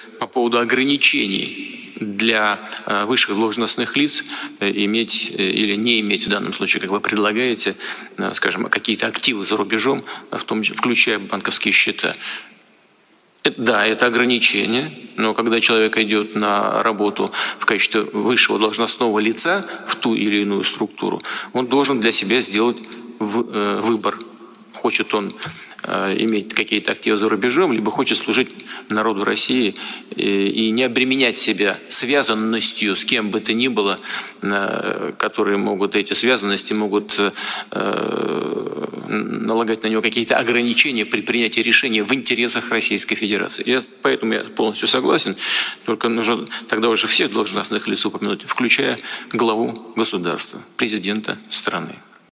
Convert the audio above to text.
по поводу ограничений для высших должностных лиц иметь или не иметь в данном случае, как вы предлагаете, скажем, какие-то активы за рубежом, включая банковские счета. Да, это ограничение, но когда человек идет на работу в качестве высшего должностного лица в ту или иную структуру, он должен для себя сделать выбор. Хочет он иметь какие-то активы за рубежом, либо хочет служить народу России и не обременять себя связанностью с кем бы то ни было, которые могут, эти связанности могут налагать на него какие-то ограничения при принятии решения в интересах Российской Федерации. Поэтому я полностью согласен, только нужно тогда уже всех должностных лиц упомянуть, включая главу государства, президента страны.